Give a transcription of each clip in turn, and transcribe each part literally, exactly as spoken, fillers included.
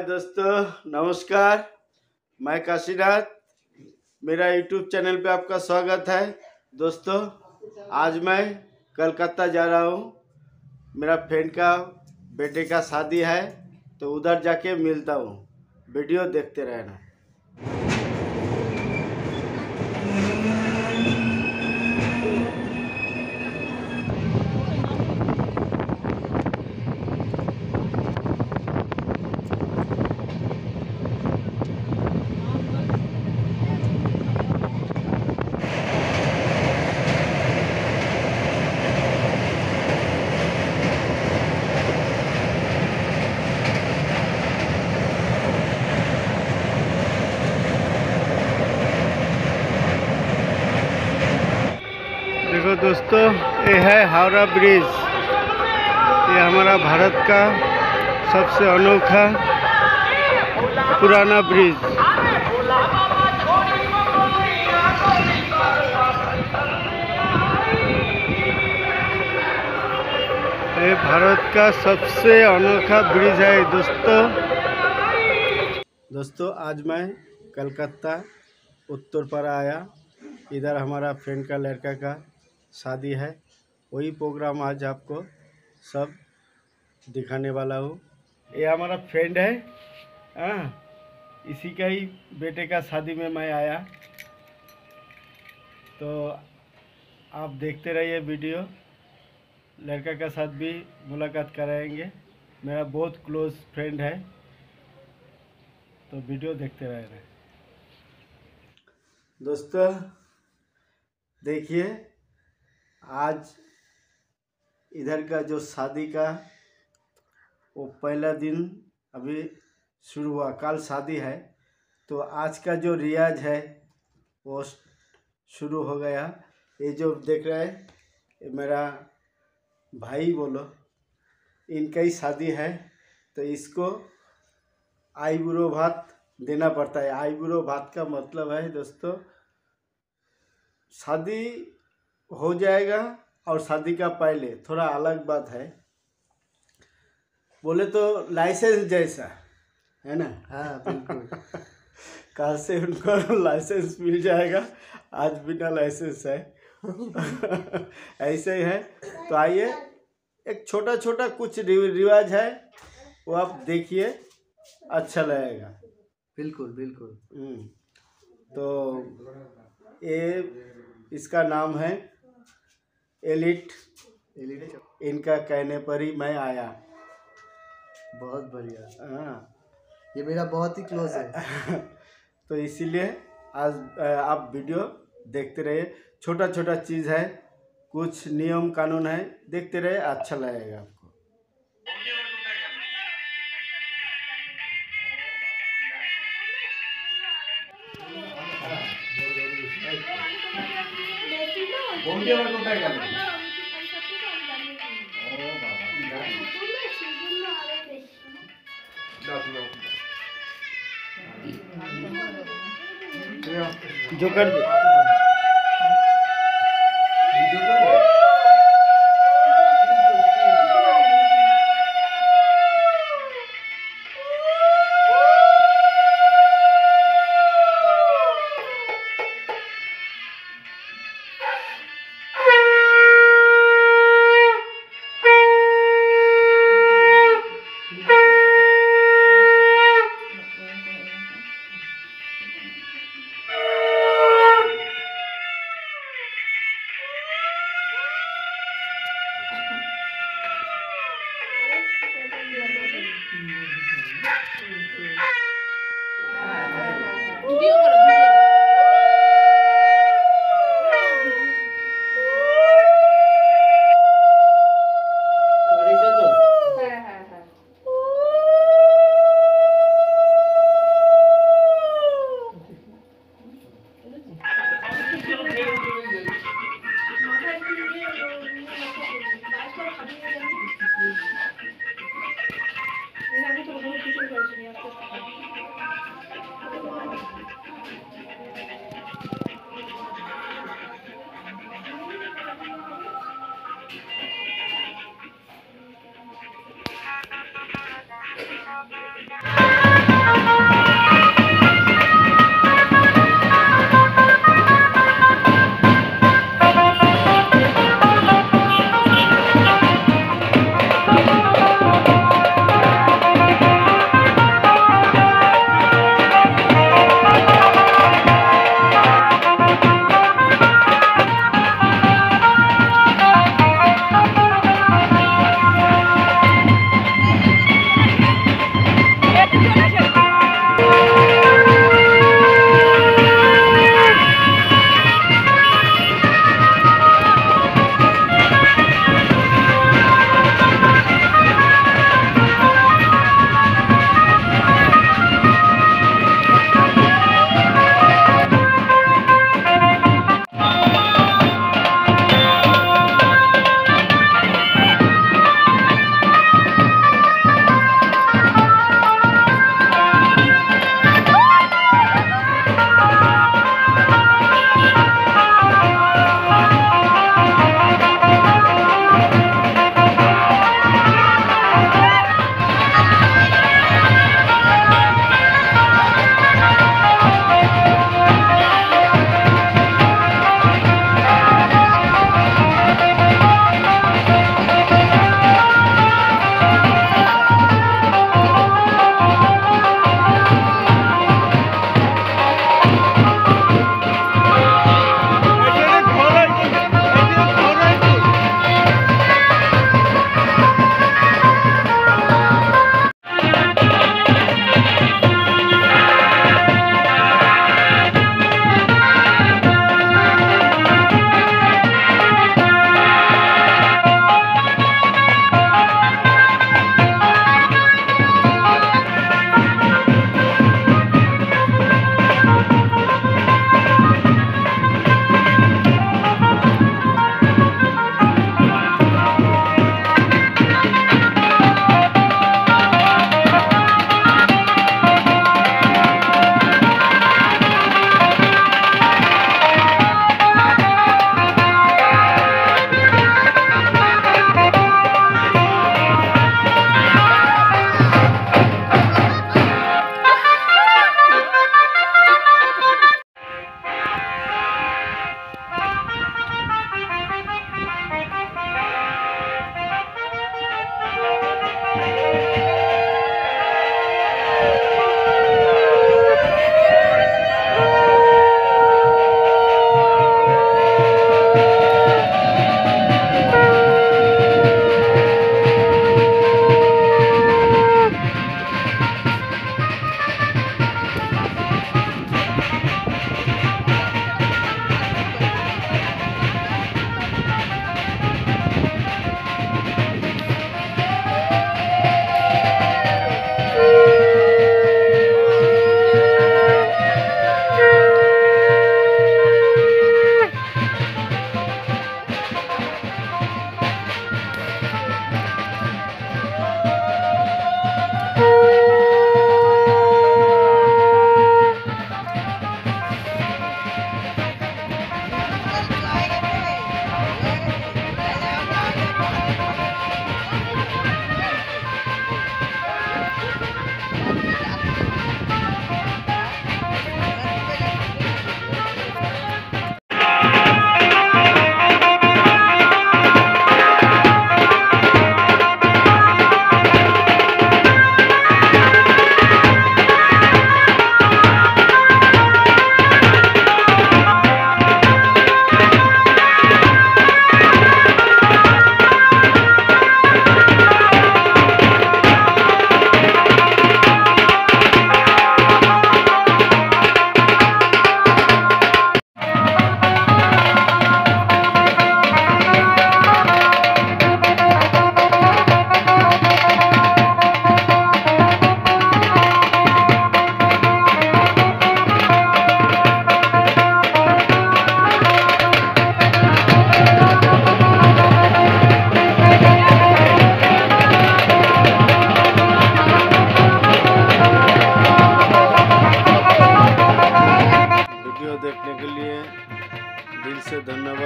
दोस्तों, नमस्कार। मैं काशीनाथ, मेरा यूट्यूब चैनल पे आपका स्वागत है। दोस्तों, आज मैं कलकत्ता जा रहा हूँ। मेरा फ्रेंड का बेटे का शादी है, तो उधर जाके मिलता हूँ। वीडियो देखते रहना। देखो दोस्तों, ये है हावड़ा ब्रिज। ये हमारा भारत का सबसे अनोखा पुराना ब्रिज। ये भारत का सबसे अनोखा ब्रिज है दोस्तों। दोस्तों, आज मैं कलकत्ता उत्तरपाड़ा आया। इधर हमारा फ्रेंड का लड़का का शादी है। वही प्रोग्राम आज आपको सब दिखाने वाला हूँ। ये हमारा फ्रेंड है, हाँ, इसी का ही बेटे का शादी में मैं आया। तो आप देखते रहिए वीडियो। लड़का का साथ भी मुलाकात कराएंगे। मेरा बहुत क्लोज फ्रेंड है, तो वीडियो देखते रहे। दोस्तों देखिए, आज इधर का जो शादी का वो पहला दिन अभी शुरू हुआ। कल शादी है, तो आज का जो रियाज है वो शुरू हो गया। ये जो देख रहे हैं, ये मेरा भाई बोलो, इनका ही शादी है। तो इसको आईब्रो भात देना पड़ता है। आईब्रो भात का मतलब है दोस्तों, शादी हो जाएगा और शादी का पहले थोड़ा अलग बात है। बोले तो लाइसेंस जैसा है ना। हाँ बिल्कुल। कल से उनको लाइसेंस मिल जाएगा, आज बिना लाइसेंस है। ऐसे ही है। तो आइए, एक छोटा छोटा कुछ रिवाज है, वो आप देखिए, अच्छा लगेगा। बिल्कुल बिल्कुल। तो ये इसका नाम है एलिट। एलिट, इनका कहने पर ही मैं आया। बहुत बढ़िया। हाँ, ये मेरा बहुत ही क्लोज है। तो इसीलिए आज आप वीडियो देखते रहिए। छोटा छोटा चीज़ है, कुछ नियम कानून है, देखते रहे, अच्छा लगेगा आपको। जो कर दे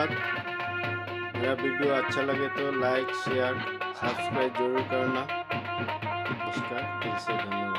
धन्यवाद। मेरा वीडियो अच्छा लगे तो लाइक शेयर सब्सक्राइब जरूर करना। इसका दिल से धन्यवाद।